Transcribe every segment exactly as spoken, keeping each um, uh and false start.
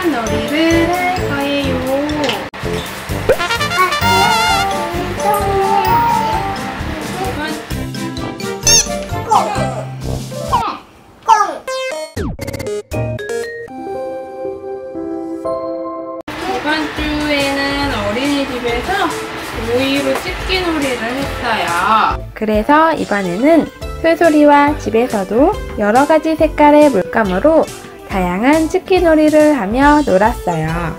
놀이를 할 거예요. 이번 주에는 어린이집에서 오이로 찍기 놀이를 했어요. 그래서 이번에는 소소리와 집에서도 여러가지 색깔의 물감으로 다양한 찍기 놀이를 하며 놀았어요.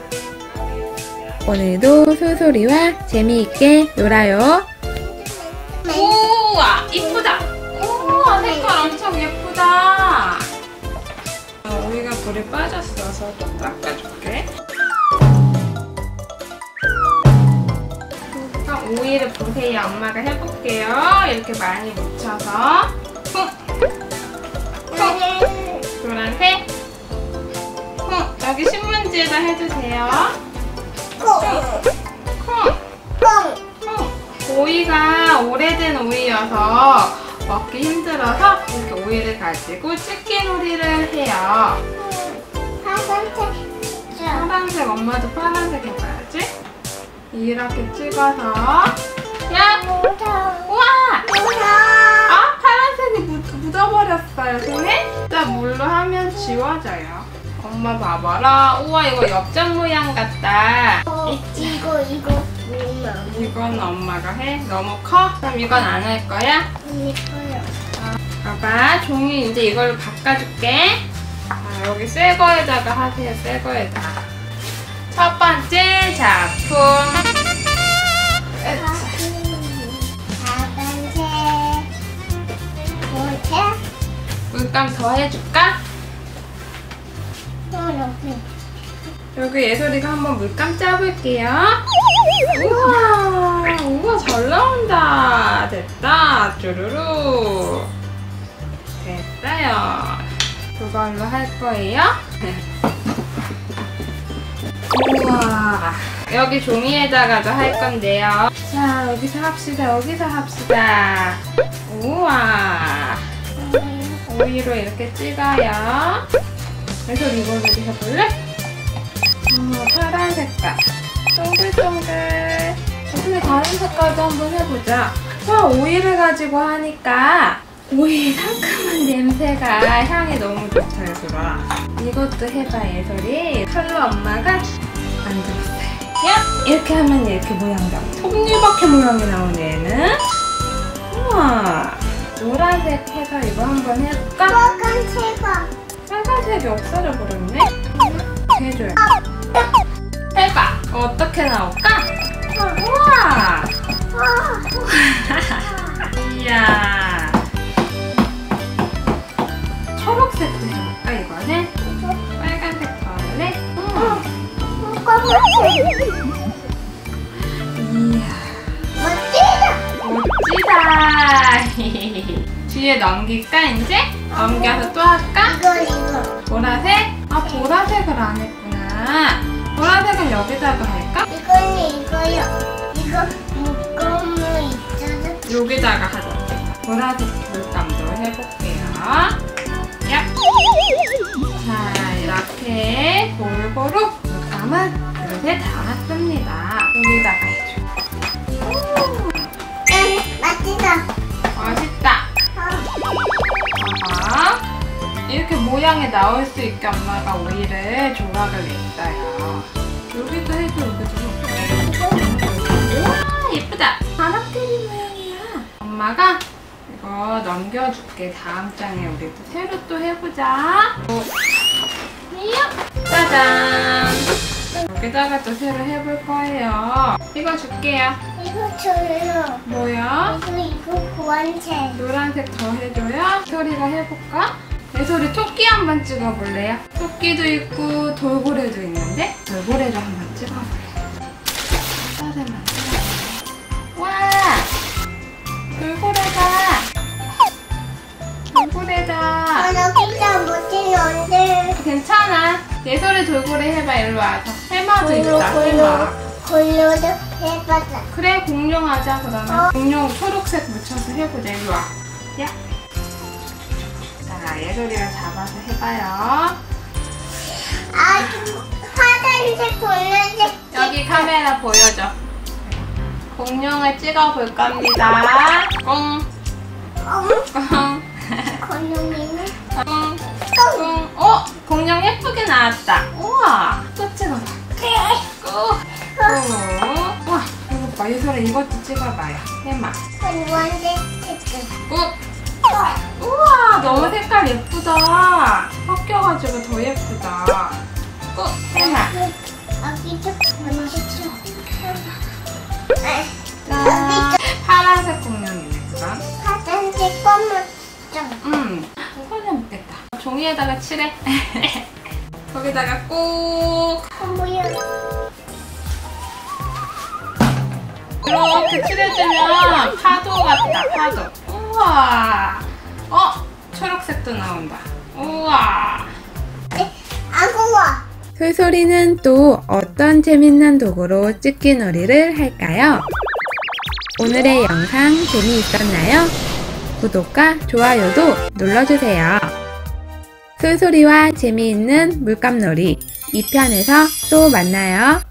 오늘도 소소리와 재미있게 놀아요. 우와, 이쁘다. 우와, 색깔 엄청 예쁘다. 오이가 물에 빠졌어서 좀 닦아줄게. 오이를 보세요. 엄마가 해볼게요. 이렇게 많이 묻혀서 쿵! 쿵! 노란색 쿵! 여기 신문지에다 해주세요. 쿵! 쿵! 쿵! 오이가 오래된 오이여서 먹기 힘들어서 이렇게 오이를 가지고 찍기 놀이를 해요. 파란색 파란색, 엄마도 파란색 해봐야지. 이렇게 찍어서 야! 우와! 아! 파란색이 묻, 묻어버렸어요 손에? 일단 물로 하면 지워져요. 엄마 봐봐라. 우와, 이거 엽전 모양 같다. 어, 이거 이거 엄마 이건 엄마가 해? 너무 커? 그럼 이건 안 할 거야? 언니 거요. 봐봐, 종이 이제 이걸로 바꿔줄게. 아, 여기 새 거에다가 하세요. 새 거에다가. 첫 번째 작품. 파란색 뭐야? 물감 더 해줄까? 여기 예솔이가 한번 물감 짜볼게요. 우와, 우와, 잘 나온다. 됐다. 쭈루루. 됐어요. 그걸로 할 거예요. 우와, 여기 종이에다가도 할 건데요. 자, 여기서 합시다. 여기서 합시다. 우와, 오이로 이렇게 찍어요. 그래서 이걸로 해볼래? 어, 파란 색깔 동글동글. 근데 다른 색깔도 한번 해보자. 와, 오이를 가지고 하니까 오이 상큼한 냄새가 향이 너무 좋다. 예솔아, 이것도 해봐. 예솔이 컬러 엄마가 만들었어요. 야! 이렇게 하면 이렇게 모양 나와. 톱니바퀴 모양이 나오네. 얘는. 우와, 노란색 해서 이거 한번 해볼까? 빨간색아. 빨간색이 없어져 버렸네. 해줘요. 해봐. 어떻게 나올까? 우와. 이야. 초록색도 해볼까 이번엔? 빨간색 더 할래? 음. 이야. 멋지다. 멋지다. 뒤에 넘길까 이제? 넘겨서 또 할까? 이거 이거. 보라색? 아, 보라색을 안 했구나. 보라색은 여기다가 할까? 이거는 이거요. 이거 물감을 있잖아. 여기다가 하자. 보라색 물감도 해볼게요. 야. 자, 이렇게 골고루 물감은 그릇에 담았습니다. 여기다가 해줘. 응, 맛있다. 맛있다. 봐봐. 이렇게 모양이 나올 수 있게 엄마가 오이를 조각을 냈어요. 여기도 해줘, 여기도. 우와, 예쁘다. 바람개비 모양이야. 엄마가 이거 넘겨줄게. 다음 장에 우리 또 새로 또 해보자. 이야, 짜잔. 여기다가 또 새로 해볼 거예요. 이거 줄게요. 이거 줘요. 뭐야? 이거 이거 보안색. 노란색 더 해줘요? 예솔이가 해볼까? 예솔이 토끼 한번 찍어볼래요? 토끼도 있고 돌고래도 있는데 돌고래도 한번 찍어볼래. 쌀을 만들어볼래. 와! 돌고래다! 돌고래다! 아, 나 진짜 못했는데. 괜찮아. 예솔이 돌고래 해봐. 일로 와서. 해마도 골로, 있다. 골로. 해마. 골로도 해봤자. 그래, 공룡 하자. 그러면 어? 공룡 초록색 묻혀서 해보자. 일로 와. 야. 자, 예솔이가 잡아서 해봐요. 아주 화 파란색 보라색 여기 카메라 보여줘. 공룡을 찍어볼 겁니다. 꽁, 어? 꽁, 공룡이는 꽁, 꽁. 어? 공룡 예쁘게 나왔다. 우와. 또 찍어봐. 꾹. 꾹. 우와. 이거 봐. 유솔이 이것도 찍어봐요. 해마. 원색 색깔. 꾹. 우와. 너무 색깔 예쁘다. 섞여가지고 더 예쁘다. 꾹. 해마. 여기도 원색이죠. 짠. 파란색 공룡이네, 그건. 파란색 검은색. 음, 손에 묻겠다. 종이에다가 칠해. 거기다가 꼭 어, 뭐야? 이렇게 칠해주면 파도 같다, 파도. 우와. 어, 초록색도 나온다. 우와. 아구와. 솔솔이는 또 어떤 재밌는 도구로 찍기 놀이를 할까요? 오늘의 영상 재미있었나요? 구독과 좋아요도 눌러주세요. 솔솔이와 재미있는 물감놀이 이 편에서 또 만나요.